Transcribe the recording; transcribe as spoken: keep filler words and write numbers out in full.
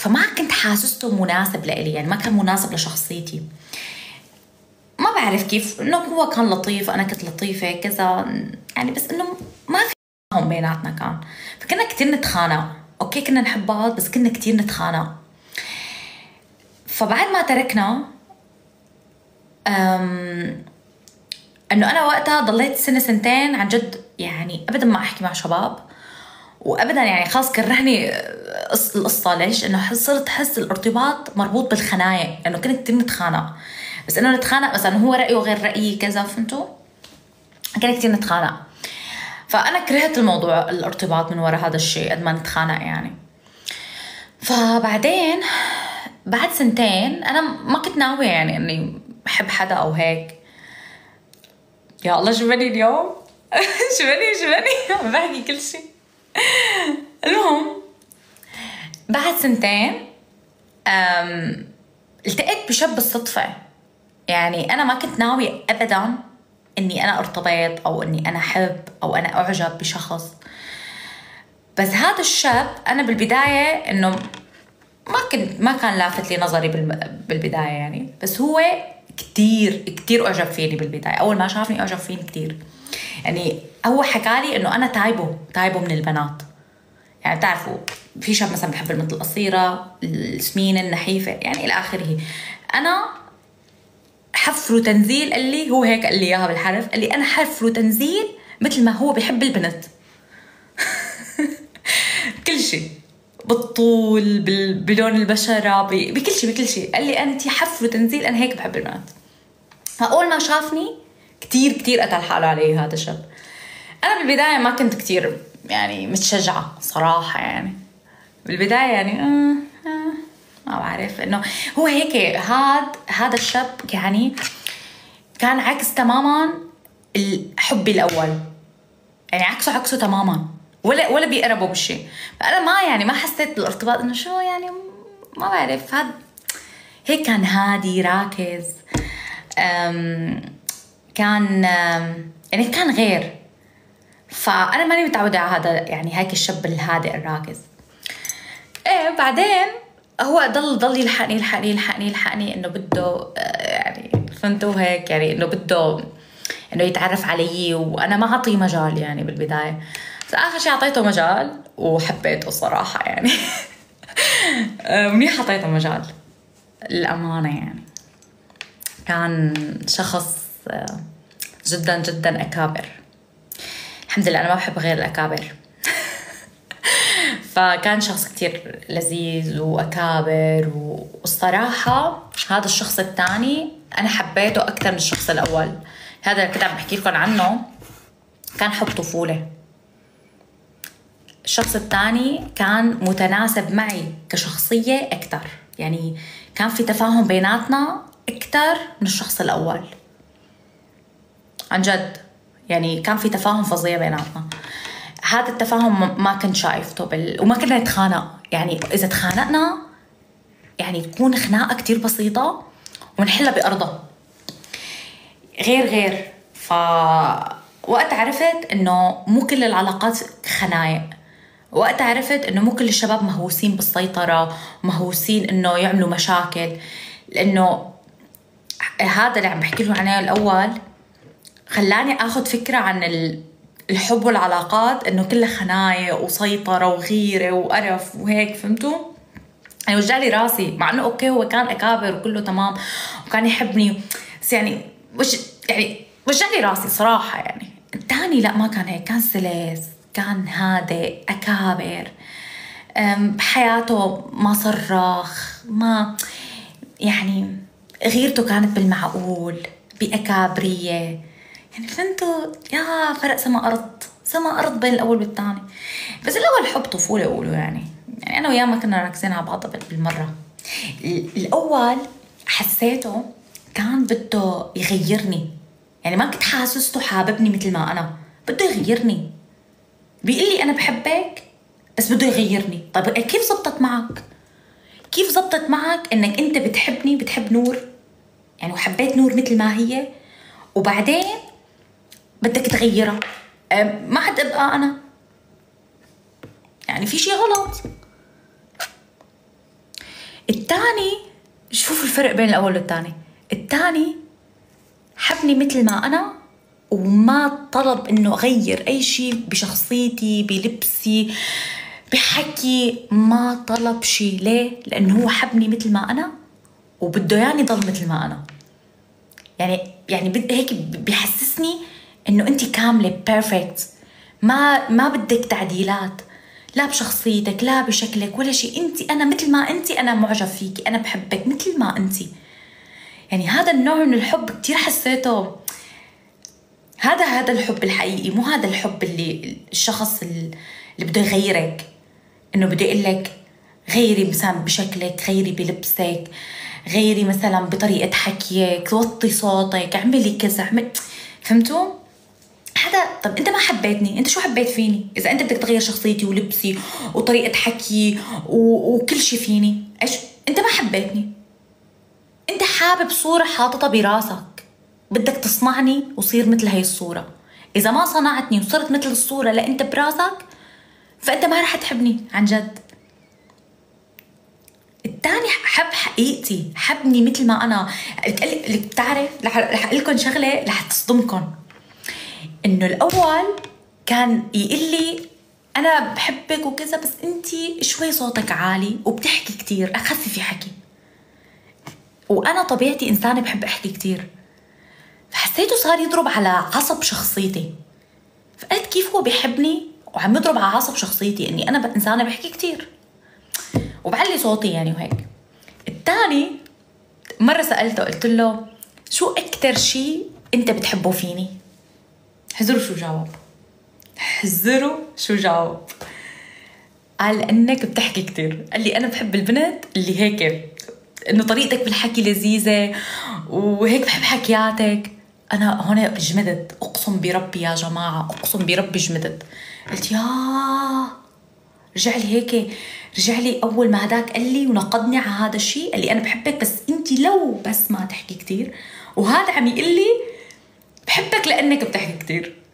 فما كنت حاسسته مناسب لإلي، يعني ما كان مناسب لشخصيتي. ما بعرف كيف، انه هو كان لطيف انا كنت لطيفة كذا يعني، بس انه ما في تفاهم بيناتنا كان، فكنا كتير نتخانق. اوكي كنا نحب بعض بس كنا كتير نتخانق. فبعد ما تركنا أم انه انا وقتها ضليت سنة سنتين عن جد يعني ابدا ما احكي مع شباب، وابدا يعني خلاص كرهني القصة. ليش؟ انه صرت احس الارتباط مربوط بالخنايق، انه كنا كتير نتخانق، بس انه نتخانق مثلا هو رأيه غير رأيي كذا، فهمتوا؟ كنا كتير نتخانق. فانا كرهت الموضوع الارتباط من وراء هذا الشيء قد ما نتخانق يعني. فبعدين بعد سنتين انا ما كنت ناوية يعني اني بحب حدا او هيك. يا الله شو بني اليوم شو بني شو بني عم بحكي كل شيء. المهم بعد سنتين أم... التقيت بشاب بالصدفة. يعني أنا ما كنت ناوية أبداً إني أنا أرتبط أو إني أنا أحب أو أنا أعجب بشخص، بس هذا الشاب أنا بالبداية إنه ما كنت ما كان لافت لي نظري بالبداية يعني، بس هو كتير كتير أعجب فيني بالبداية. أول ما شافني أعجب فيني كتير يعني. هو حكالي إنه أنا تايبه تايبه من البنات. يعني بتعرفوا في شاب مثلا بحب البنت القصيرة السمينة النحيفة يعني إلى آخره. أنا حفر وتنزيل، قال لي هو هيك قال لي إياها بالحرف، قال لي أنا حفر وتنزيل مثل ما هو بحب البنت. كل شيء، بالطول بلون البشرة بكل شيء بكل شيء. قال لي أنت حفر وتنزيل، أنا هيك بحب البنات. فأول ما شافني كتير كتير قتل حاله علي هذا الشاب. أنا بالبداية ما كنت كتير يعني متشجعة صراحة يعني بالبداية يعني آه آه ما بعرف إنه هو هيك. هاد هذا الشاب يعني كان عكس تماما الحب الأول، يعني عكسه عكسه تماما، ولا ولا بيقربوا بالشيء. فأنا ما يعني ما حسيت بالارتباط إنه شو يعني، ما بعرف. هاد هيك كان هادي راكز. أم كان أم يعني كان غير. فأنا ماني متعودة على هذا يعني هيك الشاب الهادئ الراكز. إيه بعدين هو ضل ضل يلحقني يلحقني يلحقني يلحقني إنه بده يعني فهمتوا هيك يعني إنه بده إنه يتعرف علي، وأنا ما أعطيه مجال يعني بالبداية. بس آخر شيء أعطيته مجال وحبيته صراحة يعني. منيح أعطيته مجال الأمانة يعني. كان شخص جدا جدا أكابر. الحمد لله أنا ما بحب غير الأكابر. فكان شخص كتير لذيذ وأكابر، والصراحة هذا الشخص الثاني أنا حبيته أكثر من الشخص الأول. هذا اللي كنت عم بحكي لكم عنه كان حب طفولة. الشخص الثاني كان متناسب معي كشخصية أكثر، يعني كان في تفاهم بيناتنا أكثر من الشخص الأول عن جد. يعني كان في تفاهم فظيع بيناتنا. هذا التفاهم ما كنت شايفته بال... وما كنا نتخانق. يعني إذا تخانقنا يعني تكون خناقة كتير بسيطة ونحلها بأرضها. غير غير ف وقت عرفت إنه مو كل العلاقات خنايق. وقت عرفت إنه مو كل الشباب مهووسين بالسيطرة، مهووسين إنه يعملوا مشاكل. لأنه هذا اللي عم بحكي له عنه الأول خلاني أخذ فكرة عن الحب والعلاقات إنه كلها خنايق وسيطرة وغيرة وقرف وهيك، فهمتوا؟ يعني وجعلي راسي، مع إنه أوكي هو كان أكابر وكله تمام وكان يحبني، بس يعني وش يعني وجعلي راسي صراحة. يعني الثاني لا ما كان هيك، كان سلس، كان هادئ أكابر بحياته، ما صرخ، ما يعني غيرته كانت بالمعقول بأكابرية. يعني فهمتوا يا فرق سما أرض سما أرض بين الأول والثاني. بس الأول حب طفولة أقوله يعني. يعني أنا وياه ما كنا راكزين على بعض بالمرة. الأول حسيته كان بده يغيرني، يعني ما كنت حاسسته حاببني مثل ما أنا، بده يغيرني. بيقول لي أنا بحبك بس بده يغيرني. طيب كيف زبطت معك؟ كيف زبطت معك إنك أنت بتحبني بتحب نور يعني وحبيت نور مثل ما هي، وبعدين بدك تغيرها؟ ما حد أبقى أنا يعني في شي غلط. الثاني شوفوا الفرق بين الاول والثاني. الثاني حبني مثل ما انا وما طلب انه اغير اي شيء بشخصيتي بلبسي بحكي، ما طلب شيء. ليه؟ لانه هو حبني مثل ما انا وبده يعني ضل مثل ما انا. يعني يعني هيك بيحسسني انه انت كامله بيرفكت، ما ما بدك تعديلات لا بشخصيتك لا بشكلك ولا شيء. انت انا مثل ما انت، انا معجب فيكي، انا بحبك مثل ما انت. يعني هذا النوع من الحب كتير حسيته، هذا هذا الحب الحقيقي، مو هذا الحب اللي الشخص اللي بده يغيرك، انه بده يقول لك غيري مثلا بشكلك، غيري بلبسك، غيري مثلا بطريقه حكيك، وطي صوتك، اعملي كذا، اعمل. فهمتوا؟ هذا طب انت ما حبيتني، انت شو حبيت فيني اذا انت بدك تغير شخصيتي ولبسي وطريقه حكي و... وكل شيء فيني؟ ايش انت ما حبيتني، انت حابب صوره حاططها براسك، بدك تصنعني وصير مثل هاي الصوره. اذا ما صنعتني وصرت مثل الصوره اللي انت براسك فانت ما رح تحبني عن جد. الثاني حب حقيقتي، حبني مثل ما انا. اللي بتعرف رح اقول لكم شغله رح تصدمكم، انه الاول كان يقول لي انا بحبك وكذا بس انتي شوي صوتك عالي وبتحكي كتير، اخففي حكي. وانا طبيعتي انسانه بحب احكي كتير، فحسيته صار يضرب على عصب شخصيتي. فقلت كيف هو بيحبني وعم يضرب على عصب شخصيتي اني انا انسانه بحكي كتير وبعلي صوتي يعني وهيك. الثاني مره سالته قلت له شو اكتر شيء انت بتحبه فيني؟ حذروا شو جاوب، حذروا شو جاوب. قال انك بتحكي كتير. قال لي انا بحب البنت اللي هيك، انه طريقتك بالحكي لذيذه وهيك بحب حكياتك. انا هون جمدت، اقسم بربي يا جماعه، اقسم بربي جمدت. قلت يا رجع لي هيك، رجع لي اول ما هداك قال لي ونقدني على هذا الشيء، قال لي انا بحبك بس انت لو بس ما تحكي كتير، وهذا عم يقول لي بحبك لانك بتحكي كتير.